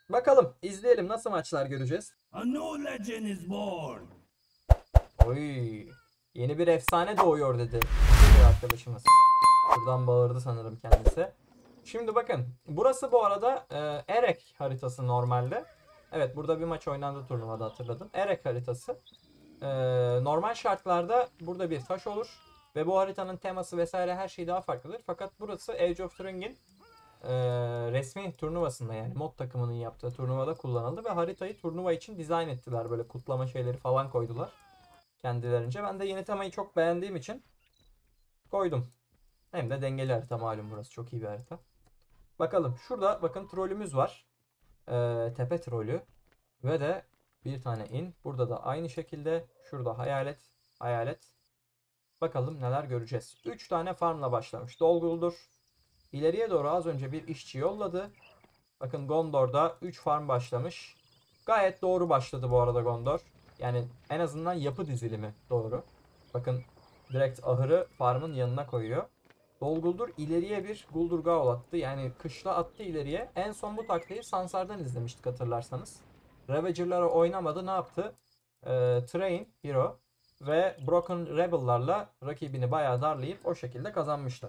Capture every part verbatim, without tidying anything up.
Bakalım izleyelim nasıl maçlar göreceğiz. A new legend is born. Oy. Yeni bir efsane doğuyor dedi bir arkadaşımız. Buradan bağırdı sanırım kendisi. Şimdi bakın. Burası bu arada e, Erek haritası normalde. Evet, burada bir maç oynandı turnuvada, hatırladım. Erek haritası. E, normal şartlarda burada bir taş olur. Ve bu haritanın teması vesaire her şey daha farklıdır. Fakat burası Age of Thrones'in e, resmi turnuvasında, yani mod takımının yaptığı turnuvada kullanıldı. Ve haritayı turnuva için dizayn ettiler. Böyle kutlama şeyleri falan koydular kendilerince. Ben de yeni temayı çok beğendiğim için koydum. Hem de dengeli harita, malum burası çok iyi bir harita. Bakalım şurada bakın trollümüz var. Ee, tepe trolü. Ve de bir tane in. Burada da aynı şekilde. Şurada hayalet. Hayalet. Bakalım neler göreceğiz. üç tane farmla başlamış. Dolguldur. İleriye doğru az önce bir işçi yolladı. Bakın Gondor'da üç farm başlamış. Gayet doğru başladı bu arada Gondor. Yani en azından yapı dizilimi doğru. Bakın direkt ahırı farmın yanına koyuyor. Dolguldur ileriye bir Guldur attı. Yani kışla attı ileriye. En son bu taktiği Sansar'dan izlemiştik hatırlarsanız. Ravager'lara oynamadı, ne yaptı? Ee, Train Hero ve Broken Rebel'larla rakibini bayağı darlayıp o şekilde kazanmıştı.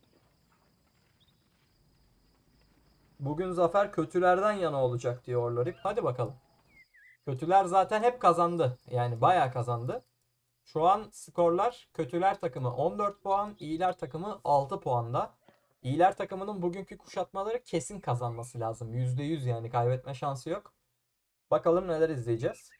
Bugün zafer kötülerden yana olacak diyor Lorip. Hadi bakalım. Kötüler zaten hep kazandı. Yani bayağı kazandı. Şu an skorlar kötüler takımı on dört puan, iyiler takımı altı puanda. İyiler takımının bugünkü kuşatmaları kesin kazanması lazım. yüzde yüz, yani kaybetme şansı yok. Bakalım neler izleyeceğiz.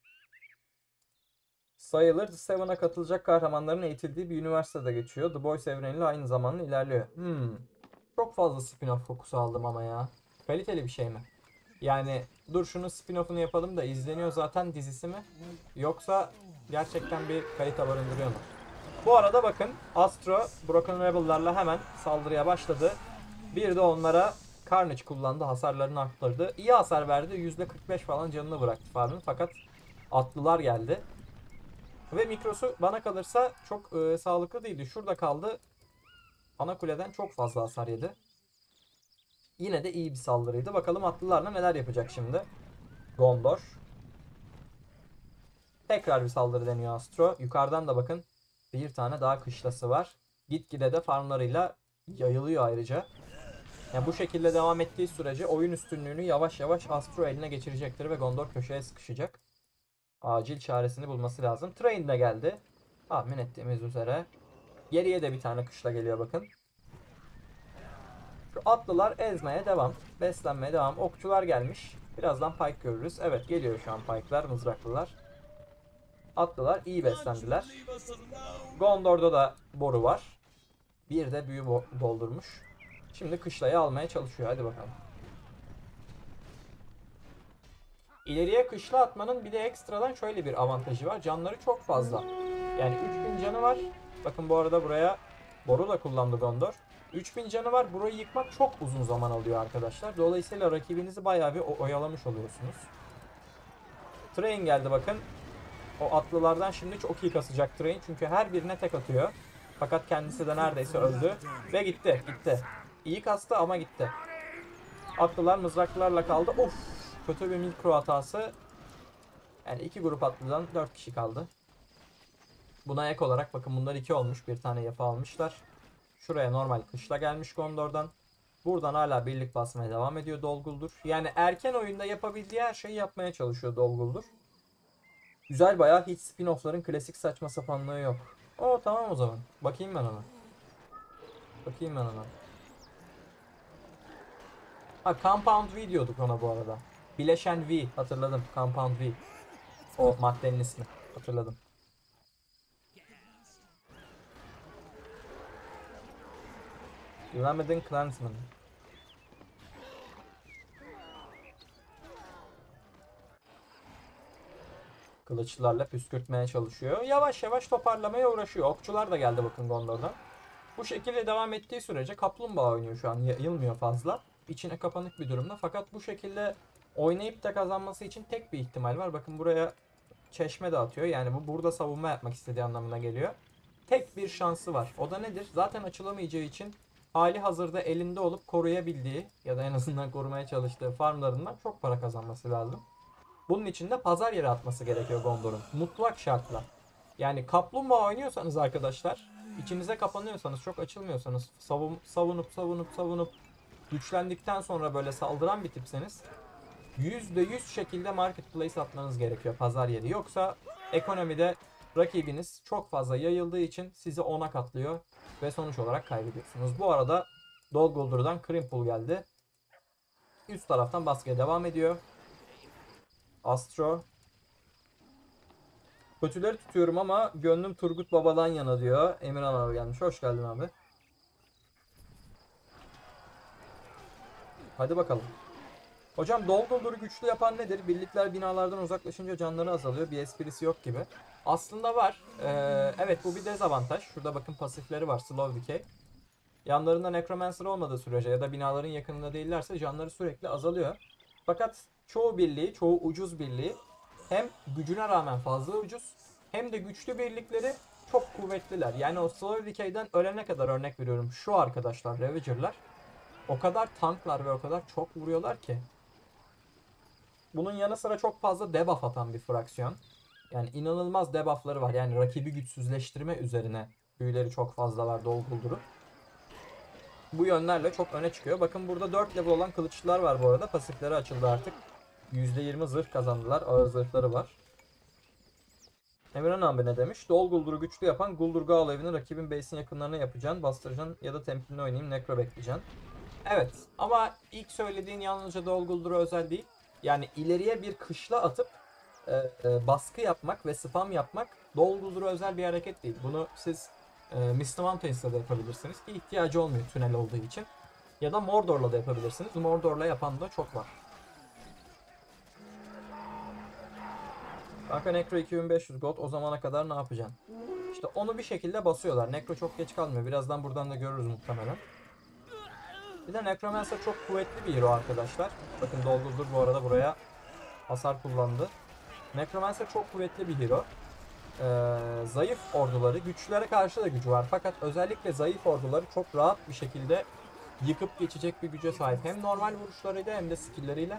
Sayılır The Seven'a katılacak kahramanların eğitildiği bir üniversitede geçiyor. The Boys evreniyle aynı zamanda ilerliyor. Hmm. Çok fazla spin-off fokusu aldım ama ya. Kaliteli bir şey mi? Yani dur şunu spin-off'unu yapalım da izleniyor zaten dizisi mi? Yoksa gerçekten bir kalite barındırıyor mu? Bu arada bakın Astro Broken Rebel'larla hemen saldırıya başladı. Bir de onlara Carnage kullandı. Hasarlarını arttırdı. İyi hasar verdi. yüzde kırk beş falan canını bıraktı farmın. Fakat atlılar geldi. Ve mikrosu bana kalırsa çok e, sağlıklı değildi. Şurada kaldı. Ana kuleden çok fazla hasar yedi. Yine de iyi bir saldırıydı. Bakalım atlılarla neler yapacak şimdi. Gondor. Tekrar bir saldırı deniyor Astro. Yukarıdan da bakın bir tane daha kışlası var. Gitgide de farmlarıyla yayılıyor ayrıca. Yani bu şekilde devam ettiği sürece oyun üstünlüğünü yavaş yavaş Astro eline geçirecektir ve Gondor köşeye sıkışacak. Acil çaresini bulması lazım. Train de geldi. Tahmin ettiğimiz üzere. Geriye de bir tane kışla geliyor bakın. Şu atlılar ezmeye devam. Beslenmeye devam. Okçular gelmiş. Birazdan Pike görürüz. Evet, geliyor şu an Pike'lar, mızraklılar. Atlılar iyi beslendiler. Gondor'da da boru var. Bir de büyü doldurmuş. Şimdi kışlayı almaya çalışıyor. Hadi bakalım. İleriye kışla atmanın bir de ekstradan şöyle bir avantajı var. Canları çok fazla. Yani üç bin canı var. Bakın bu arada buraya boru da kullandı Gondor. üç bin canı var. Burayı yıkmak çok uzun zaman alıyor arkadaşlar. Dolayısıyla rakibinizi bayağı bir oyalamış oluyorsunuz. Train geldi bakın. O atlılardan şimdi çok iyi kasacak Train. Çünkü her birine tek atıyor. Fakat kendisi de neredeyse öldü. Ve gitti. Gitti. İyi kastı ama gitti. Atlılar mızraklarla kaldı. Of. Kötü bir mikro hatası. Yani iki grup atlıdan dört kişi kaldı. Buna ek olarak bakın bunlar iki olmuş. Bir tane yapı almışlar. Şuraya normal kışla gelmiş Gondor'dan. Buradan hala birlik basmaya devam ediyor Dolguldur. Yani erken oyunda yapabildiği her şeyi yapmaya çalışıyor Dolguldur. Güzel, bayağı hiç spin-off'ların klasik saçma sapanlığı yok. Oo tamam o zaman. Bakayım ben ona. Bakayım ben ona. Ha, Compound V diyorduk ona bu arada. Bileşen V, hatırladım. Compound V. O maddenin ismi. Hatırladım. Güvenmedin Clansman. Kılıçlarla püskürtmeye çalışıyor. Yavaş yavaş toparlamaya uğraşıyor. Okçular da geldi bakın Gondor'dan. Bu şekilde devam ettiği sürece kaplumbağa oynuyor şu an. Yayılmıyor fazla. İçine kapanık bir durumda. Fakat bu şekilde oynayıp da kazanması için tek bir ihtimal var. Bakın buraya çeşme de atıyor. Yani bu burada savunma yapmak istediği anlamına geliyor. Tek bir şansı var. O da nedir? Zaten açılamayacağı için hali hazırda elinde olup koruyabildiği ya da en azından korumaya çalıştığı farmlarından çok para kazanması lazım. Bunun için de pazar yeri atması gerekiyor Gondor'un. Mutlak şartla. Yani kaplumbağa oynuyorsanız arkadaşlar, içinize kapanıyorsanız, çok açılmıyorsanız, savun, savunup savunup savunup güçlendikten sonra böyle saldıran bir tipseniz yüzde yüz şekilde marketplace atmanız gerekiyor, pazar yeri. Yoksa ekonomide rakibiniz çok fazla yayıldığı için sizi ona katlıyor ve sonuç olarak kaybediyorsunuz. Bu arada Dol Gul'dur'dan Crimple geldi. Üst taraftan baskıya devam ediyor. Astro. Kötüleri tutuyorum ama gönlüm Turgut Baba'dan yana diyor. Emirhan abi gelmiş. Hoş geldin abi. Hadi bakalım. Hocam Dol Guldur'u güçlü yapan nedir? Birlikler binalardan uzaklaşınca canları azalıyor. Bir esprisi yok gibi. Aslında var. Ee, evet, bu bir dezavantaj. Şurada bakın pasifleri var. Slow Decay. Yanlarında Necromancer olmadığı sürece ya da binaların yakınında değillerse canları sürekli azalıyor. Fakat çoğu birliği, çoğu ucuz birliği hem gücüne rağmen fazla ucuz hem de güçlü birlikleri çok kuvvetliler. Yani o Slow Decay'den ölene kadar, örnek veriyorum, şu arkadaşlar Ravager'lar o kadar tanklar ve o kadar çok vuruyorlar ki. Bunun yanı sıra çok fazla debuff atan bir fraksiyon. Yani inanılmaz debuffları var. Yani rakibi güçsüzleştirme üzerine büyüleri çok fazla var Dol Guldur'un. Bu yönlerle çok öne çıkıyor. Bakın burada dört level olan kılıçlar var bu arada. Pasifleri açıldı artık. yüzde yirmi zırh kazandılar. Ağır zırhları var. Emirhan abi ne demiş? Dol Guldur'u güçlü yapan Guldur Gaull evini rakibin base'in yakınlarına yapacaksın. Bastıracaksın ya da temkinli oynayayım. Necro bekleyeceksin. Evet, ama ilk söylediğin yalnızca Dol Guldur'a özel değil. Yani ileriye bir kışla atıp e, e, baskı yapmak ve spam yapmak Dol Guldur'a özel bir hareket değil. Bunu siz e, Misty Mountains'la da yapabilirsiniz ki ihtiyacı olmuyor tünel olduğu için. Ya da Mordor'la da yapabilirsiniz. Mordor'la yapan da çok var. Kanka Necro iki bin beş yüz gold, o zamana kadar ne yapacaksın? İşte onu bir şekilde basıyorlar. Necro çok geç kalmıyor. Birazdan buradan da görürüz muhtemelen. Bir de Necromancer çok kuvvetli bir hero arkadaşlar. Bakın Dol Guldur bu arada buraya hasar kullandı. Necromancer çok kuvvetli bir hero. Ee, zayıf orduları, güçlülere karşı da gücü var. Fakat özellikle zayıf orduları çok rahat bir şekilde yıkıp geçecek bir güce sahip. Hem normal vuruşlarıyla hem de skill'leriyle.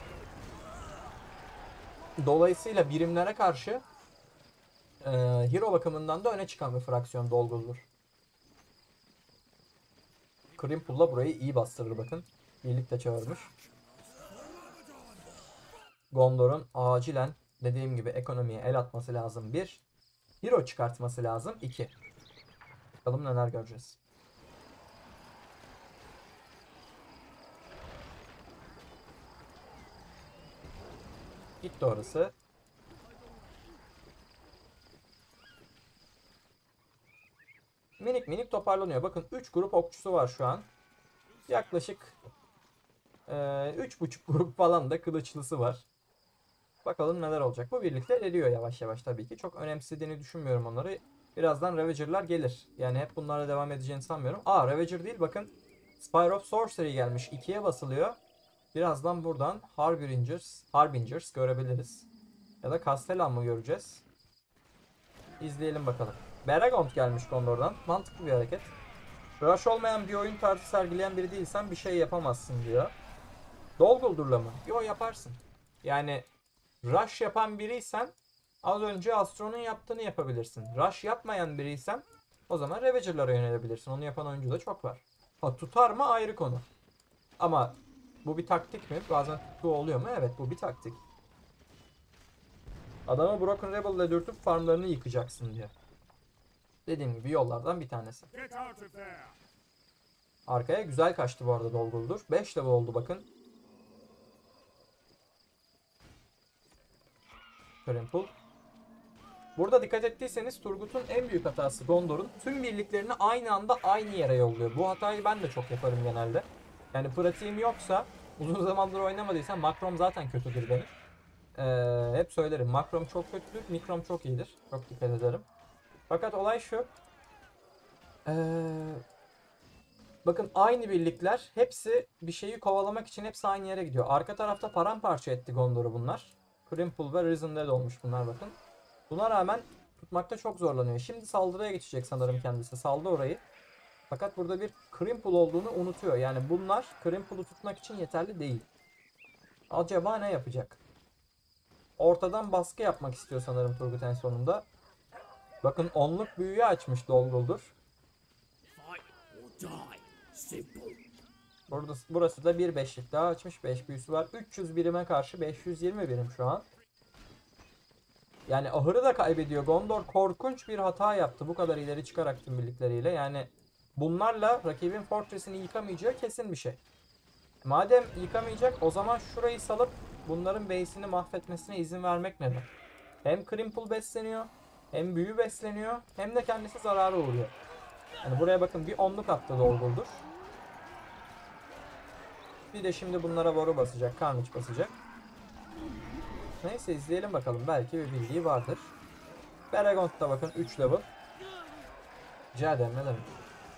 Dolayısıyla birimlere karşı e, hero bakımından da öne çıkan bir fraksiyon Dol Guldur. Crimple'la burayı iyi bastırır bakın. Birlikte çağırmış. Gondor'un acilen dediğim gibi ekonomiye el atması lazım. Bir. Hero çıkartması lazım. İki. Bakalım neler göreceğiz. Gitti orası. Minik minik toparlanıyor. Bakın üç grup okçusu var şu an. Yaklaşık üç buçuk grup falan da kılıçlısı var. Bakalım neler olacak. Bu birlikte eriyor yavaş yavaş tabii ki. Çok önemsediğini düşünmüyorum onları. Birazdan Ravager'lar gelir. Yani hep bunlarla devam edeceğini sanmıyorum. Aa, Ravager değil bakın. Spire of Sorcery gelmiş. ikiye basılıyor. Birazdan buradan Harbingers, Harbingers görebiliriz. Ya da Castellan mı göreceğiz? İzleyelim bakalım. Beragont gelmiş Gondor'dan. Mantıklı bir hareket. Rush olmayan bir oyun tarzı sergileyen biri değilsen bir şey yapamazsın diyor. Dol Guldur'la mı? Yo, yaparsın. Yani rush yapan biriysen az önce Astro'nun yaptığını yapabilirsin. Rush yapmayan biriysen o zaman Ravager'lara yönelebilirsin. Onu yapan oyuncu da çok var. Ha, tutar mı ayrı konu. Ama bu bir taktik mi? Bazen tuttuğu oluyor mu? Evet, bu bir taktik. Adamı Broken Rebel ile dürtüp farmlarını yıkacaksın diye. Dediğim gibi yollardan bir tanesi. Arkaya güzel kaçtı bu arada Dol Guldur. beş level oldu bakın. Crimple. Burada dikkat ettiyseniz Turgut'un en büyük hatası Gondor'un tüm birliklerini aynı anda aynı yere yolluyor. Bu hatayı ben de çok yaparım genelde. Yani pratiğim yoksa, uzun zamandır oynamadıysam makrom zaten kötüdür benim. Ee, hep söylerim, makrom çok kötüdür, mikrom çok iyidir. Çok dikkat ederim. Fakat olay şu. Ee, bakın aynı birlikler hepsi bir şeyi kovalamak için hepsi aynı yere gidiyor. Arka tarafta paramparça etti Gondor'u bunlar. Crimple ve Risen Dead olmuş bunlar bakın. Buna rağmen tutmakta çok zorlanıyor. Şimdi saldırıya geçecek sanırım kendisi. Saldı orayı. Fakat burada bir Crimple olduğunu unutuyor. Yani bunlar Crimple'u tutmak için yeterli değil. Acaba ne yapacak? Ortadan baskı yapmak istiyor sanırım Turgut en sonunda. Bakın onluk büyüyü açmış Dolguldur. Burada, burası da bir beşlik daha açmış. beş büyüsü var. üç yüz birime karşı beş yüz yirmi birim şu an. Yani ahırı da kaybediyor. Gondor korkunç bir hata yaptı bu kadar ileri çıkarak tüm birlikleriyle. Yani bunlarla rakibin fortress'ini yıkamayacağı kesin bir şey. Madem yıkamayacak o zaman şurayı salıp bunların base'ini mahvetmesine izin vermek neden? Hem Crimple besleniyor, hem büyü besleniyor, hem de kendisi zarara uğruyor. Yani buraya bakın bir onluk attı Dolguldur. Bir de şimdi bunlara boru basacak, Carnage basacak. Neyse izleyelim bakalım. Belki bir bildiği vardır. Beregond'da bakın üç level. Rica ederim ne demek.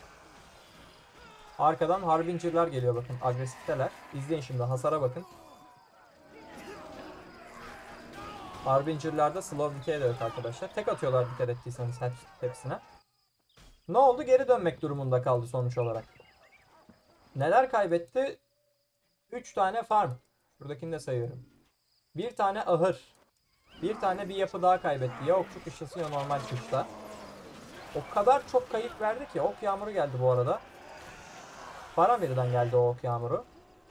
Arkadan Harbinger'lar geliyor bakın. Agresifteler. İzleyin şimdi hasara bakın. Harbinger'larda slow decay de yok arkadaşlar. Tek atıyorlar dikkat ettiyseniz hepsine. Ne oldu? Geri dönmek durumunda kaldı sonuç olarak. Neler kaybetti? üç tane farm. Şuradakini de sayıyorum. Bir tane ahır. Bir tane bir yapı daha kaybetti. Ya okçu kışlası ya normal kışla. O kadar çok kayıp verdi ki. Ok yağmuru geldi bu arada. Faramir'den geldi o ok yağmuru.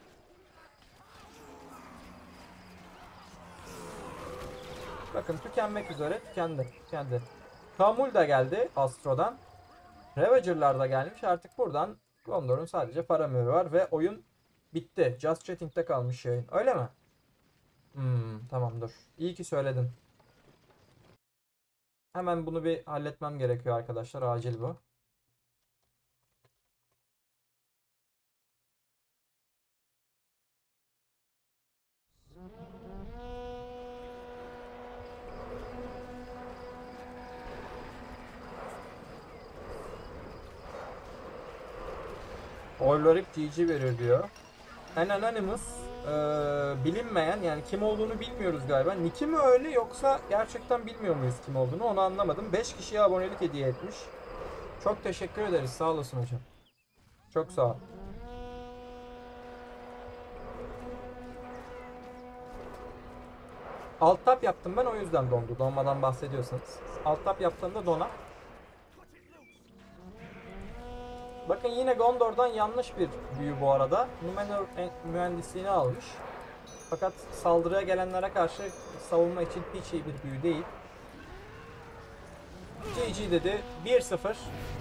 Bakın tükenmek üzere tükendi. Tükendi. Kamul da geldi Astro'dan. Ravager'lar da gelmiş. Artık buradan Gondor'un sadece Faramir var ve oyun bitti. Just Chatting'de kalmış yayın. Öyle mi? Hmm, tamam dur. İyi ki söyledin. Hemen bunu bir halletmem gerekiyor arkadaşlar. Acil bu. Orlorip G G verir diyor. An Anonymous ee, bilinmeyen yani kim olduğunu bilmiyoruz galiba. Nick'i mi öyle yoksa gerçekten bilmiyor muyuz kim olduğunu onu anlamadım. beş kişiye abonelik hediye etmiş. Çok teşekkür ederiz sağ olasın hocam. Çok sağ ol. Alt tab yaptım ben o yüzden dondu. Donmadan bahsediyorsanız. Alt tab yaptığımda donar. Bakın yine Gondor'dan yanlış bir büyü bu arada. Numenor mühendisliğini almış. Fakat saldırıya gelenlere karşı savunma için hiç iyi bir büyü değil. G G dedi. bir sıfır.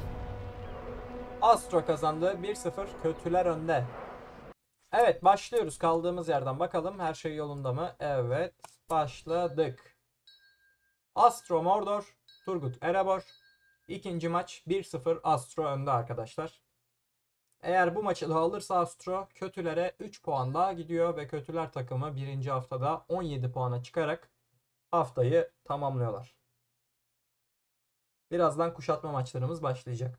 Astro kazandı. bir sıfır. Kötüler önde. Evet başlıyoruz kaldığımız yerden. Bakalım her şey yolunda mı? Evet. Başladık. Astro Mordor. Turgut Erebor. İkinci maç bir sıfır Astro önde arkadaşlar. Eğer bu maçı da alırsa Astro kötülere üç puan daha gidiyor ve kötüler takımı birinci haftada on yedi puana çıkarak haftayı tamamlıyorlar. Birazdan kuşatma maçlarımız başlayacak.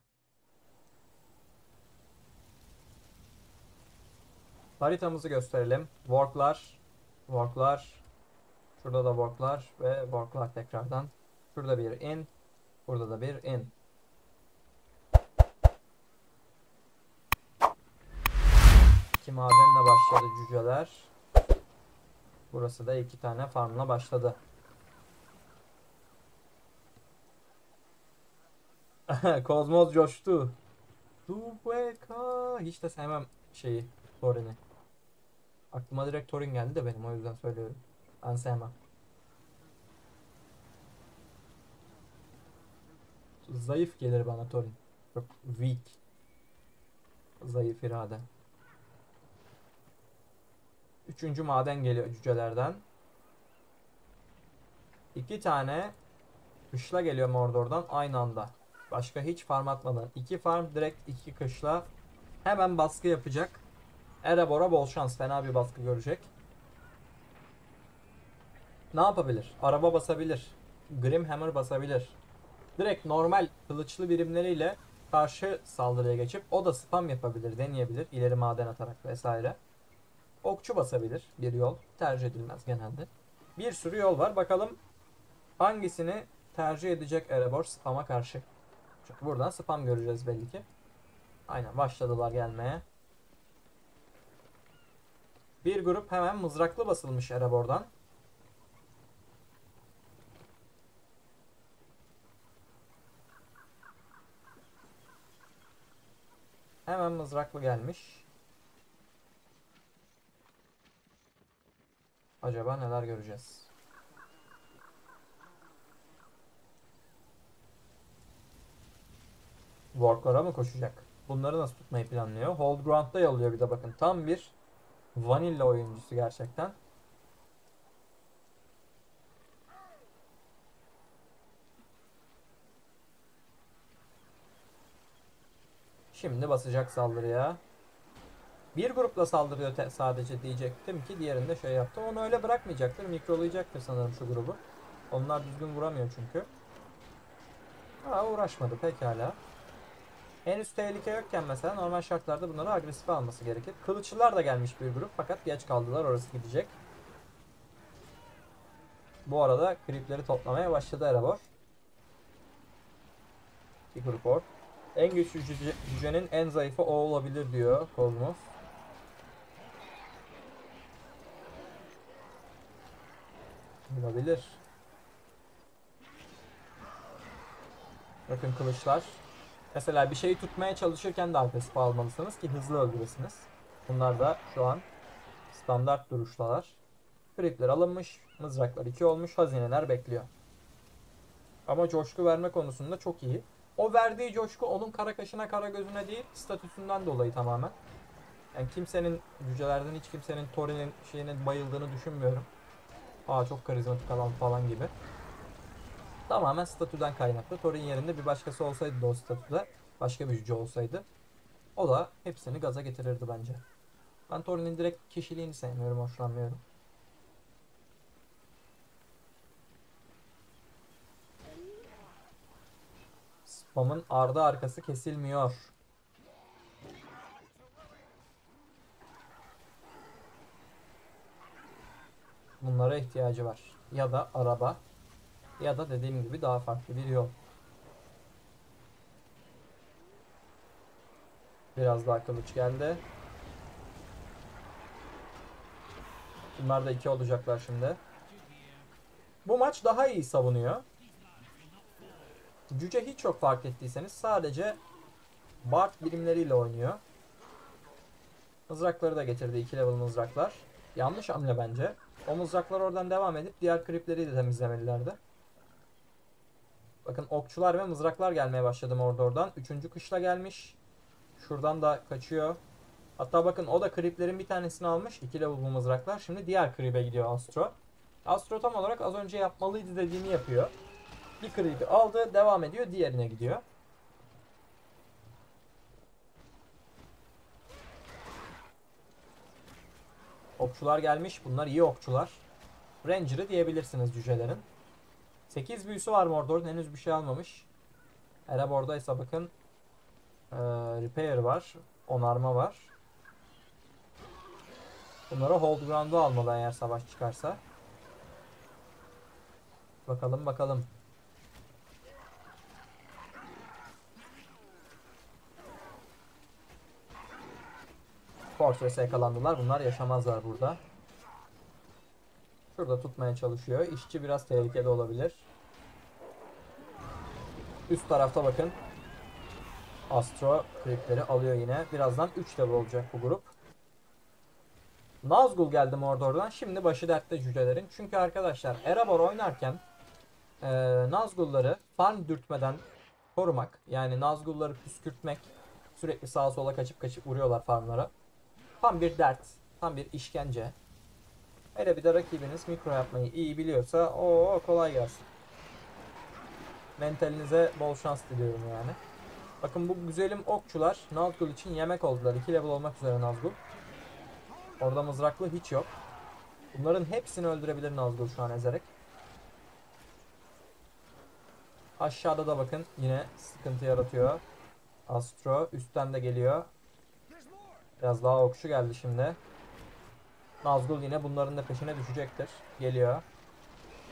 Haritamızı gösterelim. Work'lar, Work'lar, şurada da Work'lar ve Work'lar tekrardan. Şurada bir in, burada da bir in. İki madenle başladı cüceler. Burası da iki tane farmla başladı. Kozmos coştu. Dubeka. Hiç de sevmem şeyi. Thorin'i. Aklıma direkt Thorin geldi de benim o yüzden söylüyorum. Ben sevmem. Zayıf gelir bana Thorin. Çok weak. Zayıf irade. Üçüncü maden geliyor cücelerden. İki tane kışla geliyor Mordor'dan aynı anda. Başka hiç farm atmadan. İki farm direkt iki kışla. Hemen baskı yapacak. Erebor'a bol şans. Fena bir baskı görecek. Ne yapabilir? Araba basabilir. Grimhammer basabilir. Direkt normal kılıçlı birimleriyle karşı saldırıya geçip o da spam yapabilir, deneyebilir. İleri maden atarak vesaire. Okçu basabilir. Bir yol. Tercih edilmez genelde. Bir sürü yol var. Bakalım hangisini tercih edecek Erebor spam'a karşı. Çünkü buradan spam göreceğiz belli ki. Aynen başladılar gelmeye. Bir grup hemen mızraklı basılmış Erebor'dan. Hemen mızraklı gelmiş. Acaba neler göreceğiz? Warg'lara mı koşacak? Bunları nasıl tutmayı planlıyor? Hold Ground'da yalıyor bir de bakın. Tam bir vanilla oyuncusu gerçekten. Şimdi basacak saldırıya. Bir grupla saldırıyor sadece diyecektim ki diğerinde şey yaptı. Onu öyle bırakmayacaktır. Mikrolayacaktır sanırım şu grubu. Onlar düzgün vuramıyor çünkü. Aa, uğraşmadı pekala. Henüz tehlike yokken mesela normal şartlarda bunları agresif alması gerekir. Kılıçlılar da gelmiş bir grup fakat geç kaldılar, orası gidecek. Bu arada creepleri toplamaya başladı Erebor. İki grup or. En güçlü cüce, cücenin en zayıfı o olabilir diyor Kozmos. Olabilir. Bakın kılıçlar. Mesela bir şeyi tutmaya çalışırken de agresif almalısınız ki hızlı öldüresiniz. Bunlar da şu an standart duruştalar. Creepler alınmış. Mızraklar iki olmuş. Hazineler bekliyor. Ama coşku verme konusunda çok iyi. O verdiği coşku onun kara kaşına kara gözüne değil, statüsünden dolayı tamamen. Yani kimsenin, cücelerden hiç kimsenin Thorin'in şeyine bayıldığını düşünmüyorum. Aa çok karizmatik adam falan gibi. Tamamen statüden kaynaklı. Thorin yerinde bir başkası olsaydı da o statüde, başka bir cüce olsaydı, o da hepsini gaza getirirdi bence. Ben Thorin'in direkt kişiliğini sevmiyorum, hoşlanmıyorum. Spam'ın ardı arkası kesilmiyor. Bunlara ihtiyacı var. Ya da araba, ya da dediğim gibi daha farklı bir yol. Biraz daha kılıç geldi. Bunlar da iki olacaklar şimdi. Bu maç daha iyi savunuyor. Cüce hiç çok fark ettiyseniz sadece Bard birimleriyle oynuyor. Mızrakları da getirdi, iki level mızraklar. Yanlış hamle bence. O mızraklar oradan devam edip diğer creepleri de temizlemelilerdi. Bakın okçular ve mızraklar gelmeye başladı Mordor'dan. Üçüncü kışla gelmiş. Şuradan da kaçıyor. Hatta bakın o da creeplerin bir tanesini almış. iki level bu mızraklar. Şimdi diğer creep'e gidiyor Astro. Astro tam olarak az önce yapmalıydı dediğimi yapıyor. Bir creep'i aldı, devam ediyor, diğerine gidiyor. Okçular gelmiş. Bunlar iyi okçular. Ranger'ı diyebilirsiniz cücelerin. sekiz büyüsü var Mordor'un. Henüz bir şey almamış. Erebor'da ise bakın ee, Repair var. Onarma var. Bunları Hold Ground'u almalı eğer savaş çıkarsa. Bakalım bakalım. Fortress'e yakalandılar. Bunlar yaşamazlar burada. Şurada tutmaya çalışıyor. İşçi biraz tehlikeli olabilir. Üst tarafta bakın. Astro creepleri alıyor yine. Birazdan üç level olacak bu grup. Nazgul geldi Mordor'dan. Şimdi başı dertte cücelerin. Çünkü arkadaşlar Erebor oynarken e, Nazgul'ları farm dürtmeden korumak, yani Nazgul'ları püskürtmek, sürekli sağa sola kaçıp kaçıp vuruyorlar farmlara. Tam bir dert. Tam bir işkence. Hele bir de rakibiniz mikro yapmayı iyi biliyorsa o kolay gelsin. Mentalinize bol şans diliyorum yani. Bakın bu güzelim okçular Nazgul için yemek oldular. iki level olmak üzere Nazgul. Orada mızraklı hiç yok. Bunların hepsini öldürebilir Nazgul şu an ezerek. Aşağıda da bakın yine sıkıntı yaratıyor. Astro üstten de geliyor. Biraz daha okçu geldi şimdi. Nazgul yine bunların da peşine düşecektir. Geliyor.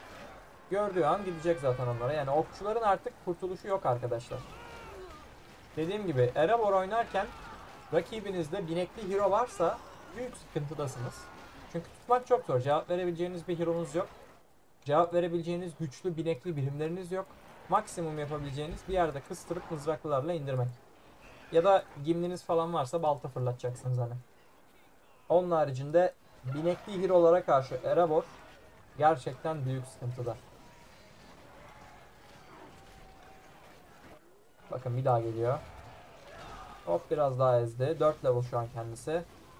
Gördüğü an gidecek zaten onlara. Yani okçuların artık kurtuluşu yok arkadaşlar. Dediğim gibi Erebor oynarken rakibinizde binekli hero varsa büyük sıkıntıdasınız. Çünkü tutmak çok zor. Cevap verebileceğiniz bir hero'nuz yok. Cevap verebileceğiniz güçlü binekli birimleriniz yok. Maksimum yapabileceğiniz bir yerde kıstırıp mızraklılarla indirmek. Ya da gimliniz falan varsa balta fırlatacaksınız hani. Onun haricinde binekli hero'lara karşı Erebor gerçekten büyük sıkıntıda. Bakın bir daha geliyor. Hop biraz daha ezdi. dört level şu an kendisi.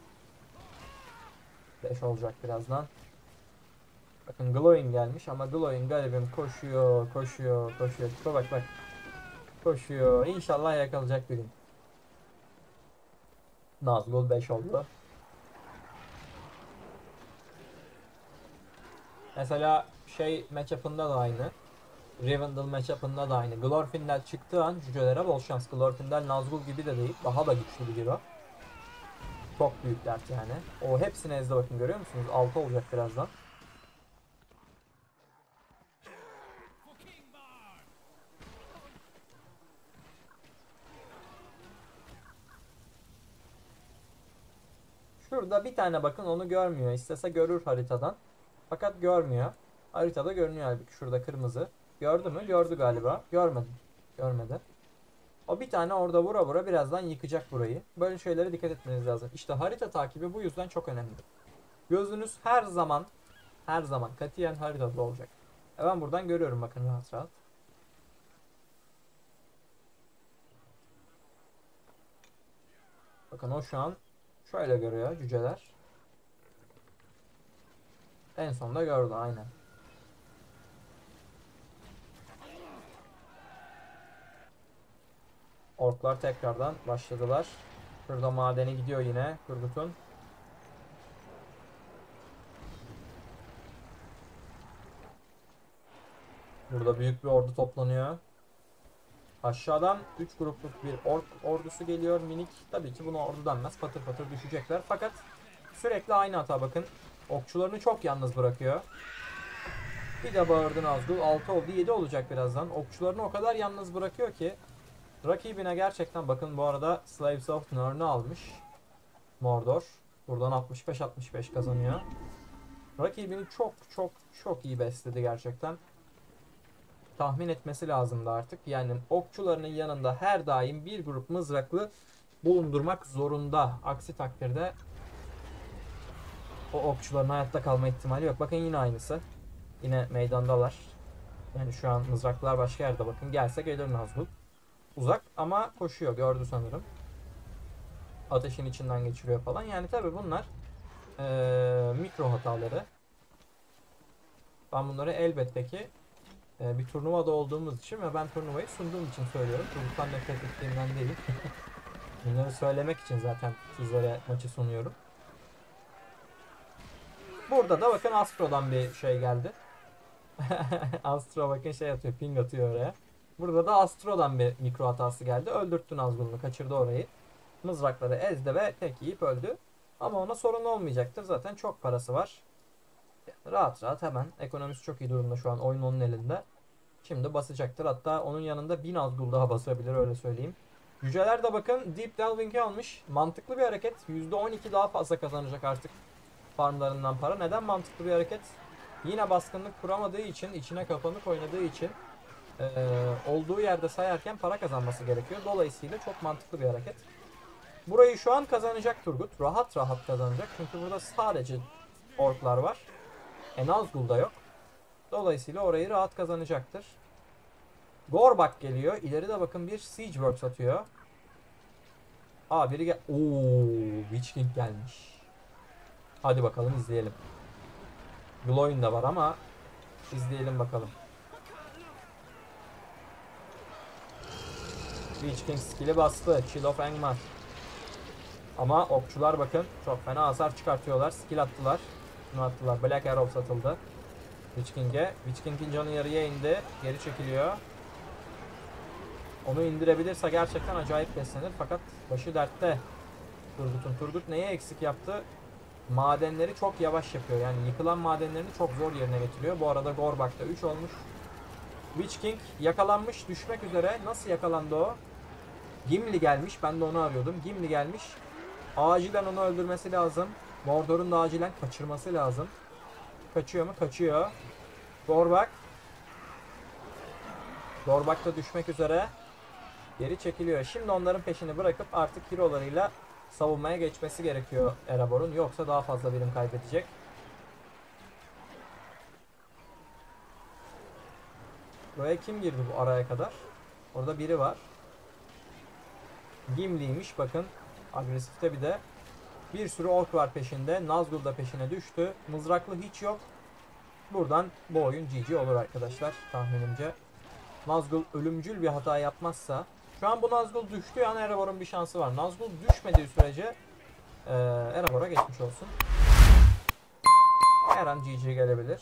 beş olacak birazdan. Bakın Glowing gelmiş ama Glowing garibim koşuyor, koşuyor, koşuyor. Tipe bak bak. Koşuyor. İnşallah yakalayacak bir gün. Nazgul beş oldu. Mesela şey matchup'ında da aynı. Rivendell matchup'ında da aynı. Glorfindel çıktığı an cücelere bol şans. Glorfindel Nazgul gibi de değil. Daha da güçlü bir hero. Çok büyük dert yani. O hepsini ezdi bakın görüyor musunuz? altı olacak birazdan. Şurada bir tane bakın onu görmüyor. İstese görür haritadan. Fakat görmüyor. Haritada görünüyor halbuki şurada kırmızı. Gördü mü? Gördü galiba. Görmedi. Görmedi. O bir tane orada vura vura birazdan yıkacak burayı. Böyle şeylere dikkat etmeniz lazım. İşte harita takibi bu yüzden çok önemli. Gözünüz her zaman her zaman katiyen haritada olacak. E ben buradan görüyorum bakın rahat rahat. Bakın o şu an şöyle görüyor cüceler. En sonunda gördü aynen. Orklar tekrardan başladılar. Şurada madene gidiyor yine Turgut'un. Burada büyük bir ordu toplanıyor. Aşağıdan üç grupluk bir ork ordusu geliyor minik. Tabii ki buna ordu denmez. Patır patır düşecekler. Fakat sürekli aynı hata bakın. Okçularını çok yalnız bırakıyor. Bir de bağırdı Nazgul. altı oldu. yedi olacak birazdan. Okçularını o kadar yalnız bırakıyor ki rakibine gerçekten bakın bu arada Slaves of Nirn'ı almış. Mordor. Buradan altmış beş altmış beş kazanıyor. Rakibini çok çok çok iyi besledi gerçekten. Tahmin etmesi lazımdı artık. Yani okçularının yanında her daim bir grup mızraklı bulundurmak zorunda. Aksi takdirde o okçuların hayatta kalma ihtimali yok. Bakın yine aynısı. Yine meydandalar. Yani şu an mızraklar başka yerde bakın. Gelse gelir Nazgul. Uzak ama koşuyor. Gördü sanırım. Ateşin içinden geçiriyor falan. Yani tabi bunlar ee, mikro hataları. Ben bunları elbette ki ee, bir turnuvada olduğumuz için ve ben turnuvayı sunduğum için söylüyorum. Turgut'tan nefret ettiğimden değil. Bunları söylemek için zaten sizlere maçı sunuyorum. Burada da bakın Astro'dan bir şey geldi. Astro bakın şey atıyor, ping atıyor oraya. Burada da Astro'dan bir mikro hatası geldi. Öldürttü Nazgul'unu, kaçırdı orayı. Mızrakları ezdi ve tek yiyip öldü. Ama ona sorun olmayacaktır. Zaten çok parası var. Yani rahat rahat hemen. Ekonomisi çok iyi durumda şu an. Oyun onun elinde. Şimdi basacaktır. Hatta onun yanında bin Nazgul daha basabilir öyle söyleyeyim. Yüceler de bakın Deep Delving'i almış. Mantıklı bir hareket. yüzde on iki daha fazla kazanacak artık farmlarından para. Neden mantıklı bir hareket? Yine baskınlık kuramadığı için, içine kapanık oynadığı için e, olduğu yerde sayarken para kazanması gerekiyor. Dolayısıyla çok mantıklı bir hareket. Burayı şu an kazanacak Turgut. Rahat rahat kazanacak. Çünkü burada sadece orklar var. E Nazgul da yok. Dolayısıyla orayı rahat kazanacaktır. Gorbak geliyor. İleride bakın bir Siege Works atıyor. Aa biri gel... Ooo Witch King gelmiş. Hadi bakalım izleyelim. Glowing da var ama izleyelim bakalım. Witch King skill'i bastı. Chill of Angmar. Ama okçular bakın çok fena hasar çıkartıyorlar. Skill attılar. Bunu attılar. Black Arrow satıldı. Witch King'e. Witch King'in canı yarıya indi. Geri çekiliyor. Onu indirebilirse gerçekten acayip beslenir. Fakat başı dertte. Turgut'un. Turgut neye eksik yaptı? Madenleri çok yavaş yapıyor. Yani yıkılan madenlerini çok zor yerine getiriyor. Bu arada Gorbak'ta üç olmuş. Witch King yakalanmış, düşmek üzere. Nasıl yakalandı o? Gimli gelmiş. Ben de onu arıyordum. Gimli gelmiş. Acilen onu öldürmesi lazım. Mordor'un da acilen kaçırması lazım. Kaçıyor mu? Kaçıyor. Gorbak. Gorbak da düşmek üzere. Geri çekiliyor. Şimdi onların peşini bırakıp artık hero'larıyla savunmaya geçmesi gerekiyor Erebor'un. Yoksa daha fazla birim kaybedecek. Buraya kim girdi bu araya kadar? Orada biri var. Gimli'ymiş bakın. Agresifte bir de. Bir sürü ork var peşinde. Nazgul da peşine düştü. Mızraklı hiç yok. Buradan bu oyun G G olur arkadaşlar tahminimce. Nazgul ölümcül bir hata yapmazsa. Şu an bu Nazgul düştüğü an Erebor'un bir şansı var. Nazgul düşmediği sürece e, Erebor'a geçmiş olsun. Her an G G gelebilir.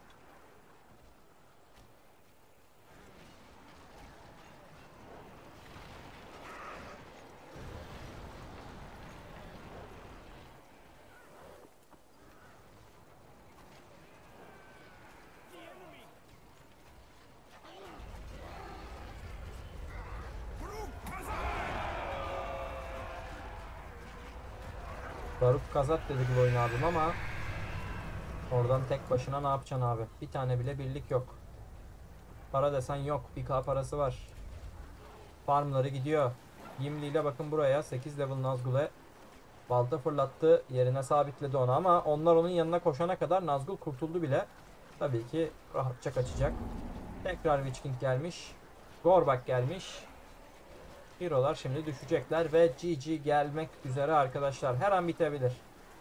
Baruk Kazat dedi bu oyun abim ama oradan tek başına ne yapacaksın abi? Bir tane bile birlik yok. Para desen yok. bir K parası var. Farmları gidiyor. Gimli ile bakın buraya sekiz level Nazgul'e balta fırlattı. Yerine sabitledi onu ama onlar onun yanına koşana kadar Nazgul kurtuldu bile. Tabii ki rahatça kaçacak. Tekrar Witch King gelmiş. Gorbak gelmiş. Hero'lar şimdi düşecekler ve G G gelmek üzere arkadaşlar. Her an bitebilir.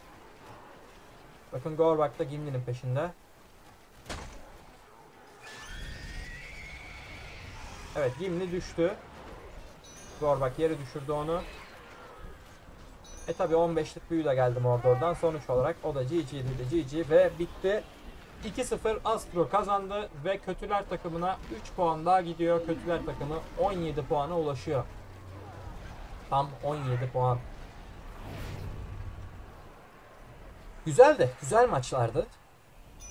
Bakın Gorbak da Gimli'nin peşinde. Evet Gimli düştü. Gorbak yere düşürdü onu. E tabi on beşlik büyü de geldi Mordor'dan. Sonuç olarak o da G G dedi. G G ve bitti. iki sıfır Astro kazandı ve kötüler takımına üç puan daha gidiyor. Kötüler takımı on yedi puana ulaşıyor. Tam on yedi puan. Güzeldi. Güzel maçlardı.